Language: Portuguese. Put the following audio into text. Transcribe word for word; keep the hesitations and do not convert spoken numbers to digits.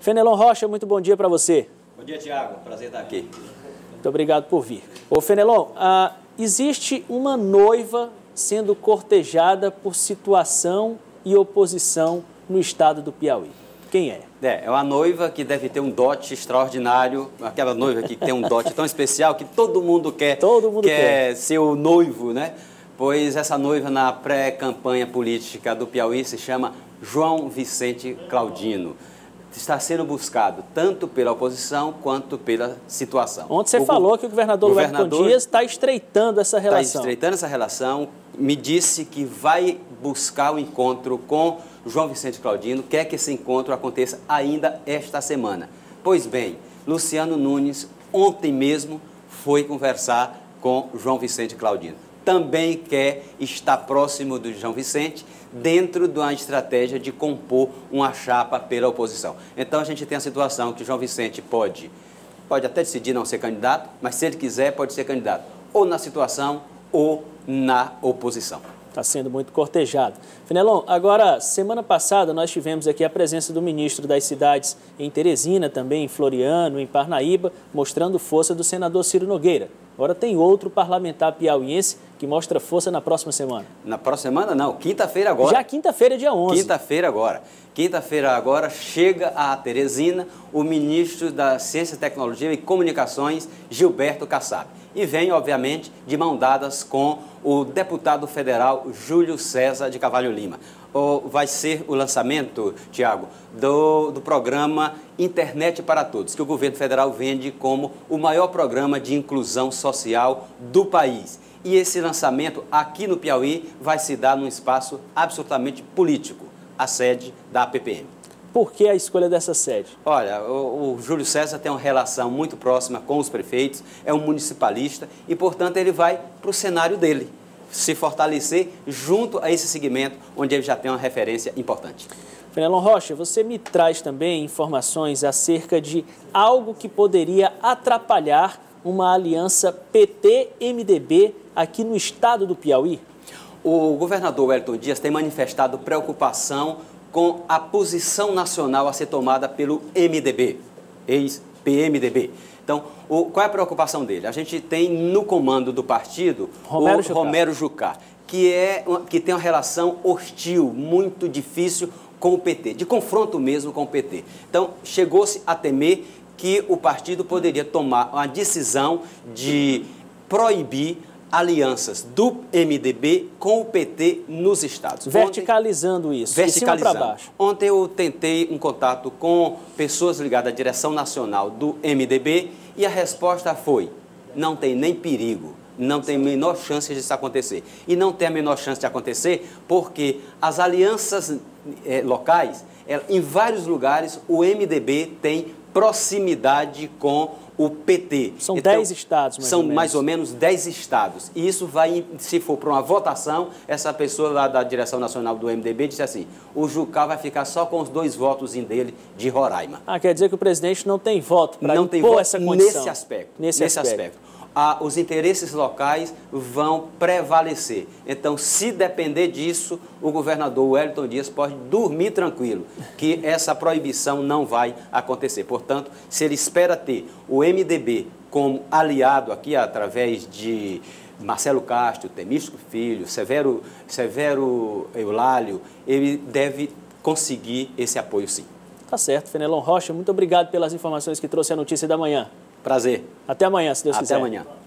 Fenelon Rocha, muito bom dia para você. Bom dia, Tiago. Prazer estar aqui. Muito obrigado por vir. Ô, Fenelon, ah, existe uma noiva sendo cortejada por situação e oposição no estado do Piauí. Quem é? É, é uma noiva que deve ter um dote extraordinário, aquela noiva que tem um dote tão especial que todo mundo quer, todo mundo quer, quer ser o noivo, né? Pois essa noiva na pré-campanha política do Piauí se chama João Vicente Claudino. Está sendo buscado tanto pela oposição quanto pela situação. Ontem você o falou que o governador, governador Wellington Dias está estreitando essa relação. Está estreitando essa relação, me disse que vai buscar o encontro com João Vicente Claudino, quer que esse encontro aconteça ainda esta semana. Pois bem, Luciano Nunes ontem mesmo foi conversar com João Vicente Claudino. Também quer estar próximo do João Vicente dentro de uma estratégia de compor uma chapa pela oposição. Então a gente tem a situação que João Vicente pode, pode até decidir não ser candidato, mas se ele quiser pode ser candidato ou na situação ou na oposição. Está sendo muito cortejado. Fenelon, agora, semana passada nós tivemos aqui a presença do ministro das Cidades em Teresina, também em Floriano, em Parnaíba, mostrando força do senador Ciro Nogueira. Agora tem outro parlamentar piauiense que mostra força na próxima semana. Na próxima semana não, quinta-feira agora. Já quinta-feira, dia onze. Quinta-feira agora. Quinta-feira agora chega a Teresina o ministro da Ciência, Tecnologia e Comunicações, Gilberto Kassab. E vem, obviamente, de mão dadas com o deputado federal Júlio César de Carvalho Lima. Vai ser o lançamento, Tiago, do, do programa Internet para Todos, que o governo federal vende como o maior programa de inclusão social do país. E esse lançamento aqui no Piauí vai se dar num espaço absolutamente político, a sede da P P M. Por que a escolha dessa sede? Olha, o, o Júlio César tem uma relação muito próxima com os prefeitos, é um municipalista e, portanto, ele vai para o cenário dele, se fortalecer junto a esse segmento onde ele já tem uma referência importante. Fenelon Rocha, você me traz também informações acerca de algo que poderia atrapalhar uma aliança P T M D B aqui no estado do Piauí? O governador Wellington Dias tem manifestado preocupação com a posição nacional a ser tomada pelo M D B, ex-P M D B. Então, o, qual é a preocupação dele? A gente tem no comando do partido Romero o Jucá. Romero Jucá, que, é, que tem uma relação hostil, muito difícil com o P T, de confronto mesmo com o P T. Então, chegou-se a temer que o partido poderia tomar uma decisão de proibir alianças do M D B com o P T nos estados. Verticalizando Ontem, isso, verticalizando. de cima para baixo. Ontem eu tentei um contato com pessoas ligadas à direção nacional do M D B e a resposta foi: não tem nem perigo, não tem a menor chance disso acontecer. E não tem a menor chance de acontecer porque as alianças eh, locais, eh, em vários lugares, o M D B tem proximidade com o P T. São então, dez estados, mais São ou menos. mais ou menos dez estados. E isso vai, se for para uma votação, essa pessoa lá da direção nacional do M D B disse assim: o Jucá vai ficar só com os dois votos dele de Roraima. Ah, quer dizer que o presidente não tem voto para impor voto essa condição. Nesse aspecto. Nesse, nesse aspecto. aspecto. Ah, os interesses locais vão prevalecer. Então, se depender disso, o governador Wellington Dias pode dormir tranquilo, que essa proibição não vai acontecer. Portanto, se ele espera ter o M D B como aliado aqui, através de Marcelo Castro, Temístico Filho, Severo, Severo Eulálio, ele deve conseguir esse apoio sim. Tá certo, Fenelon Rocha, muito obrigado pelas informações que trouxe a notícia da manhã. Prazer. Até amanhã, se Deus quiser. Até amanhã.